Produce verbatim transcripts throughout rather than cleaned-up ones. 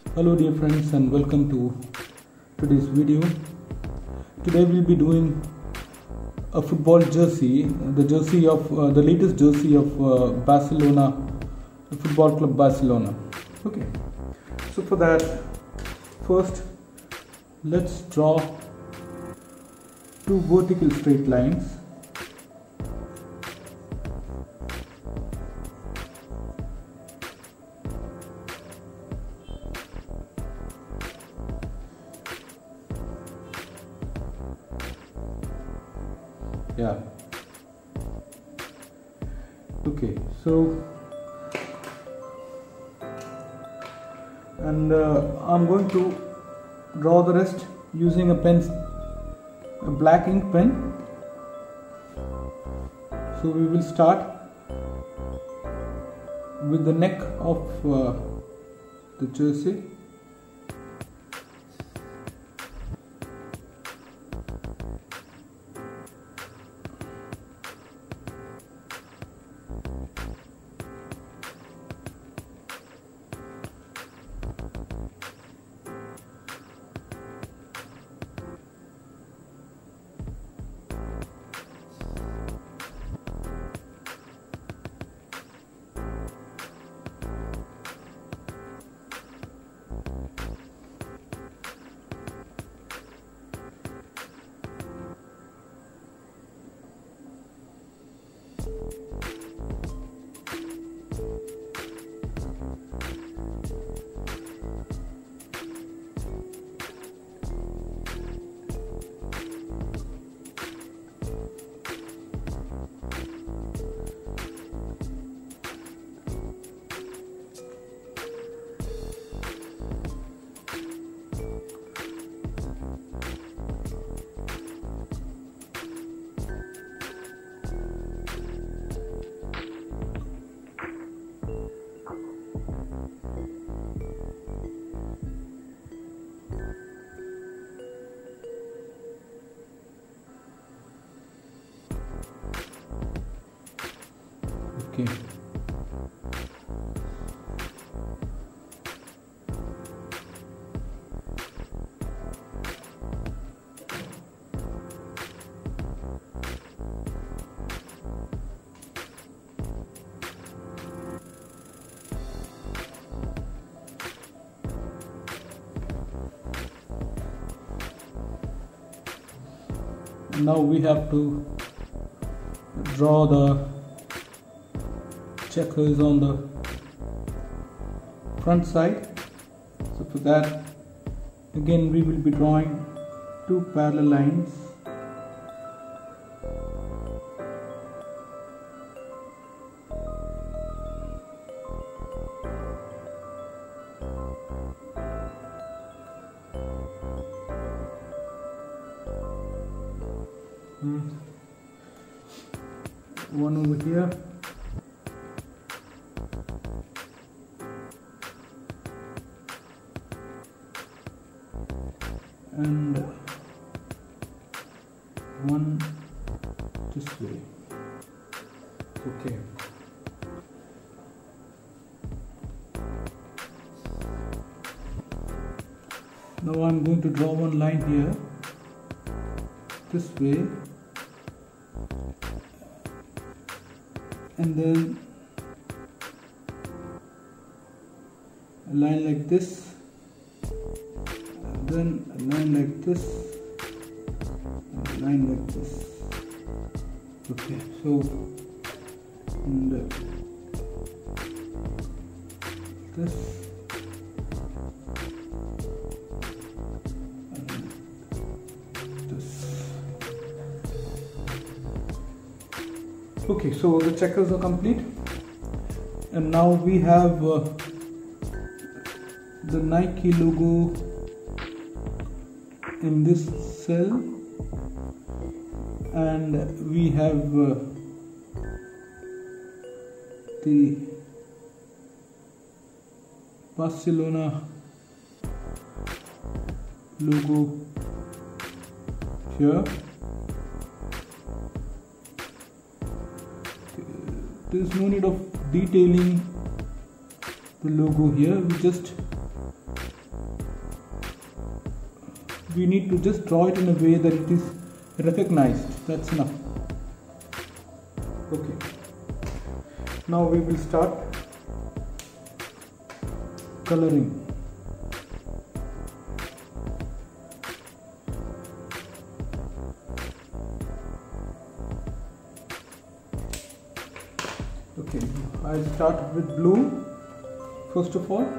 Hello dear friends, and welcome to today's video. Today we'll be doing a football jersey, the jersey of uh, the latest jersey of uh, Barcelona, the football club Barcelona. Okay, so for that, first let's draw two vertical straight lines. Yeah. Okay, so and uh, I'm going to draw the rest using a pen, a black ink pen. So we will start with the neck of uh, the jersey. Okay. Now we have to draw the checkers on the front side. So for that, again we will be drawing two parallel lines. Hmm. One over here. And one this way. Okay. Now I'm going to draw one line here, this way, and then a line like this. Then a line like this, and a line like this. Okay, so and uh, this and this. Okay, so the checkers are complete, and now we have uh, the Nike logo in this cell, and we have uh, the Barcelona logo here. There is no need of detailing the logo here. We just we need to just draw it in a way that it is recognized. That's enough. Okay, now we will start coloring. Okay, I'll start with blue first of all.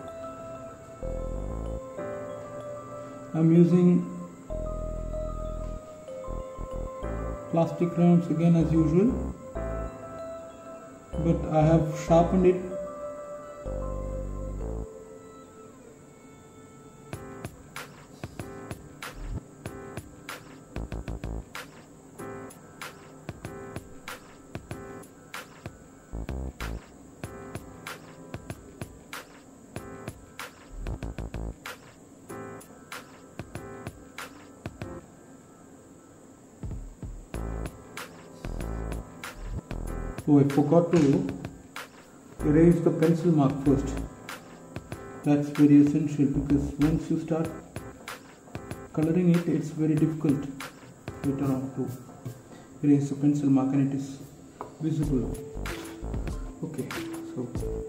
I'm using plastic crayons again as usual, but I have sharpened it. Oh, I forgot to erase the pencil mark first. That's very essential, because once you start coloring it, it's very difficult later on to erase the pencil mark and it is visible. Okay, so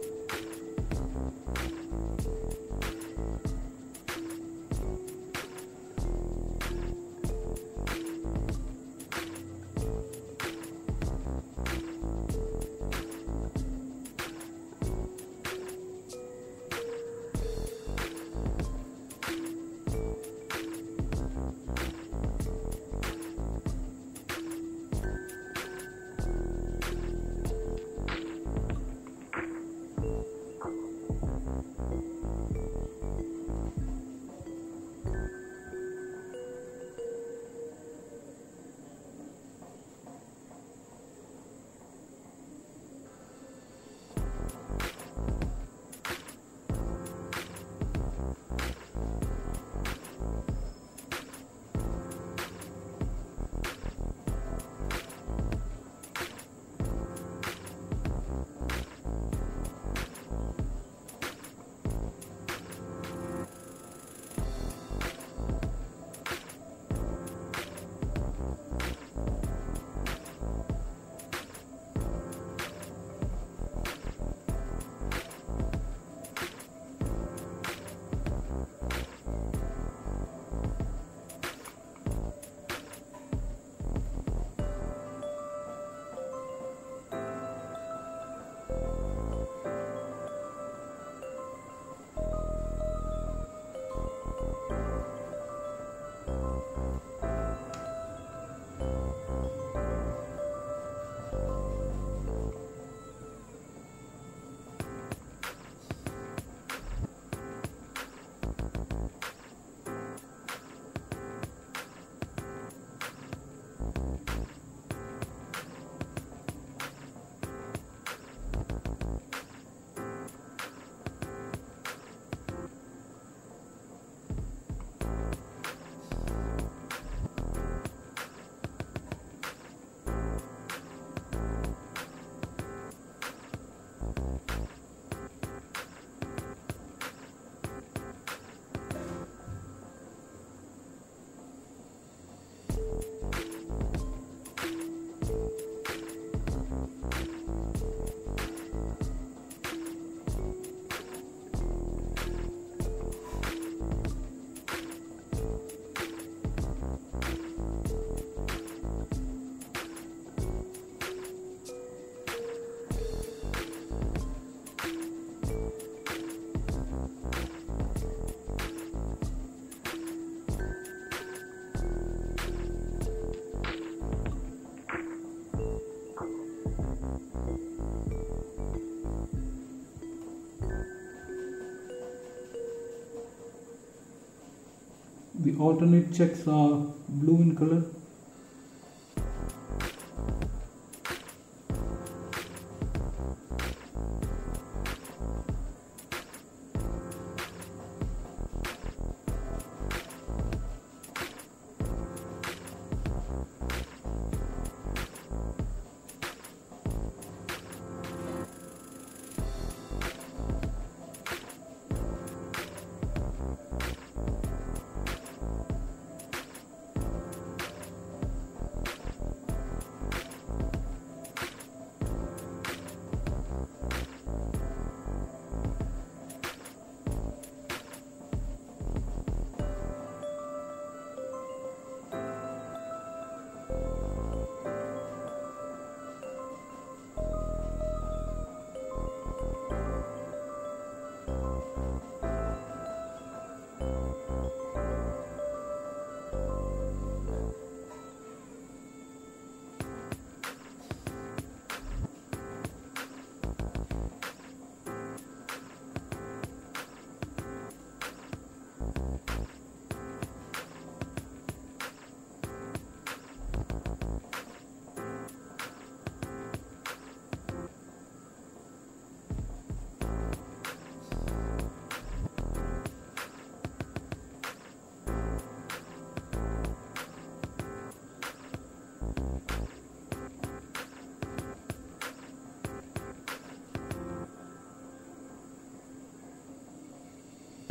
the alternate checks are blue in color.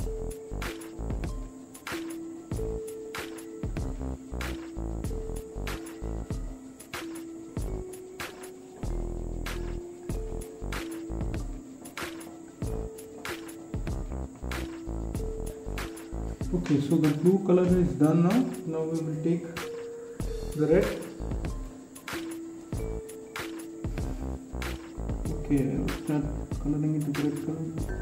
Okay, so the blue color is done now. Now we will take the red. Okay, I will start coloring it with red color.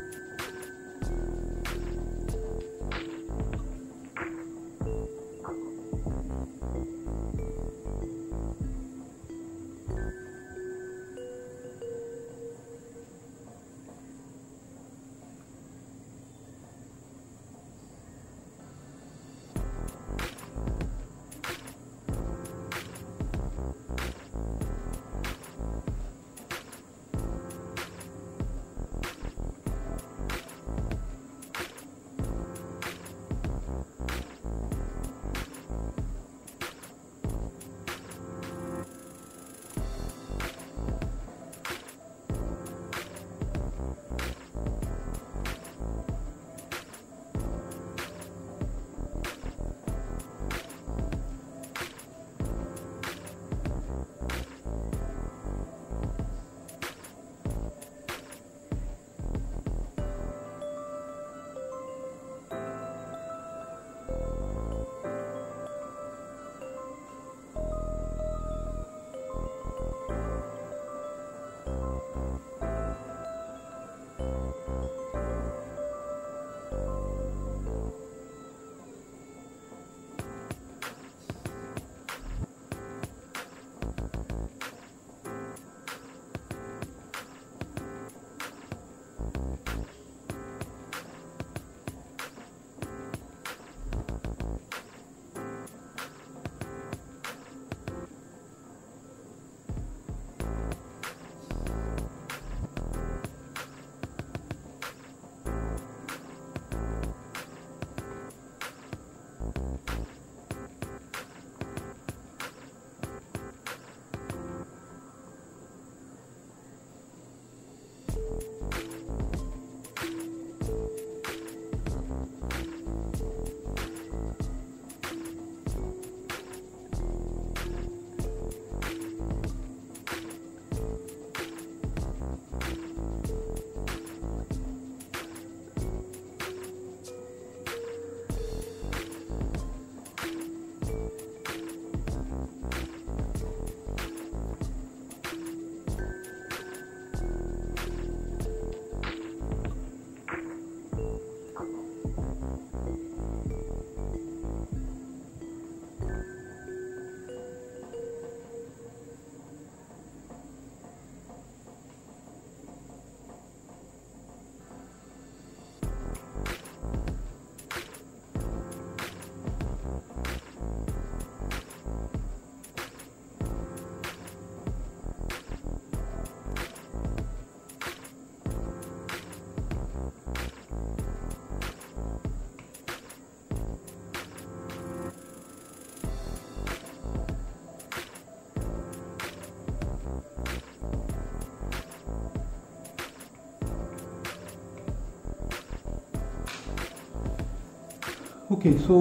Okay, so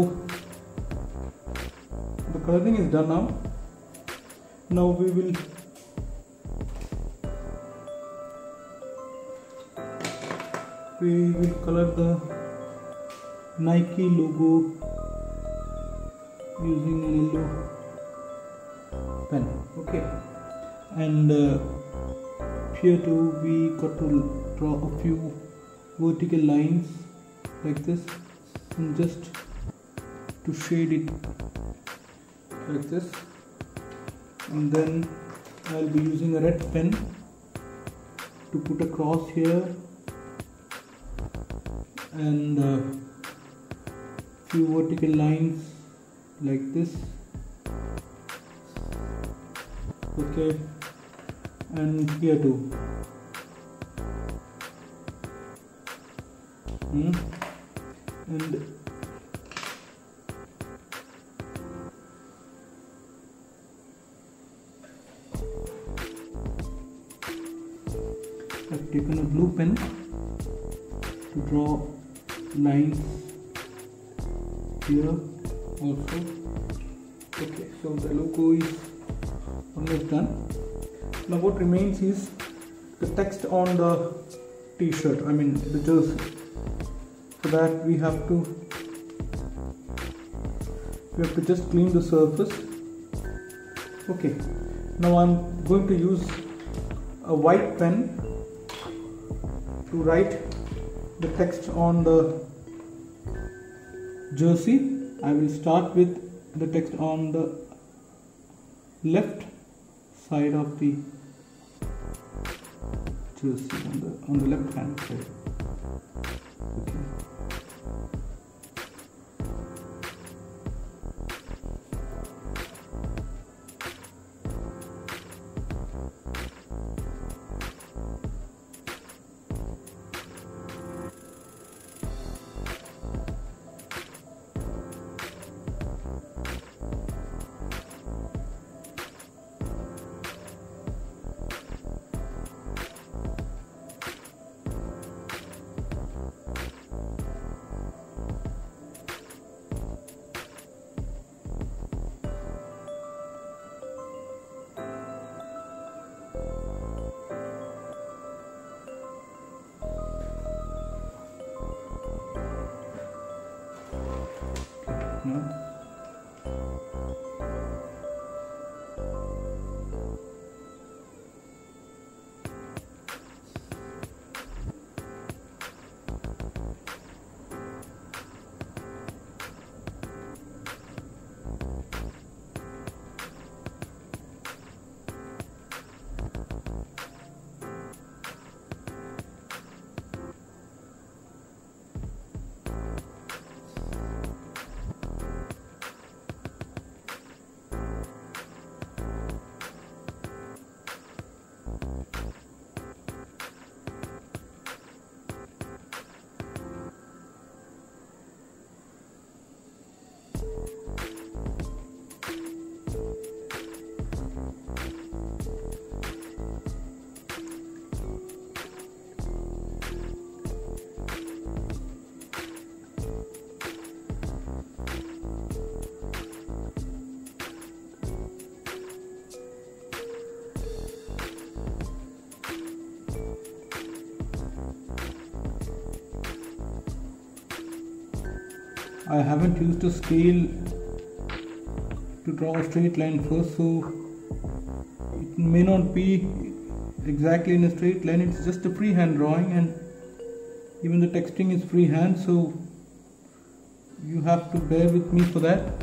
the coloring is done now. Now we will we will color the Nike logo using an yellow pen. Okay, and uh, here too we got to draw a few vertical lines like this, and just to shade it like this, and then I'll be using a red pen to put a cross here and uh, few vertical lines like this. Okay, and here too. Hmm. And I've taken a blue pen to draw lines here also. Okay, so the logo is almost done. Now what remains is the text on the t-shirt, I mean the jersey. For that we have to we have to just clean the surface. Okay, now I'm going to use a white pen to write the text on the jersey. I will start with the text on the left side of the jersey, on the on the left hand side. Okay. No. I haven't used a scale to draw a straight line first, so it may not be exactly in a straight line. It's just a freehand drawing, and even the texting is freehand, so you have to bear with me for that.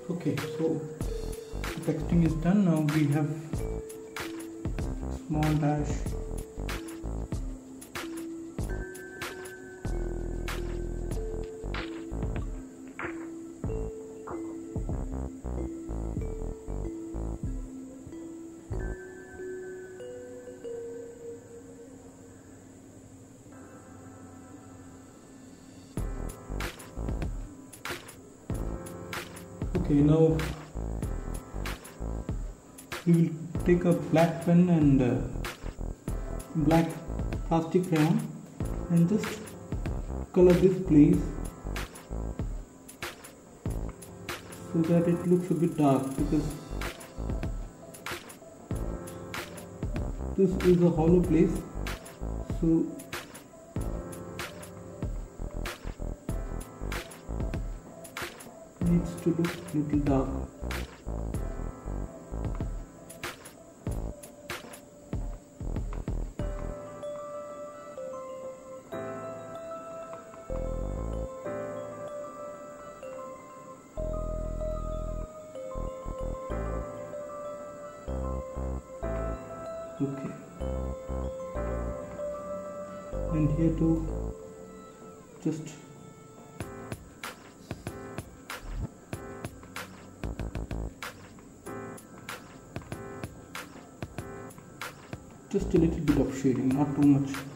Okay, so the texting is done. Now we have small dash. Okay, now we will take a black pen and uh, black plastic crayon and just color this place so that it looks a bit dark, because this is a hollow place, so needs to look little dark. Okay, and here too, just just a little bit of shading, not too much.